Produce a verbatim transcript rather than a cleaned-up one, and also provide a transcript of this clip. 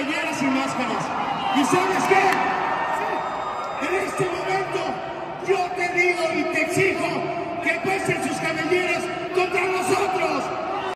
cabelleras y máscaras. ¿Y sabes qué? En este momento yo te digo y te exijo que puesten sus cabelleras contra nosotros.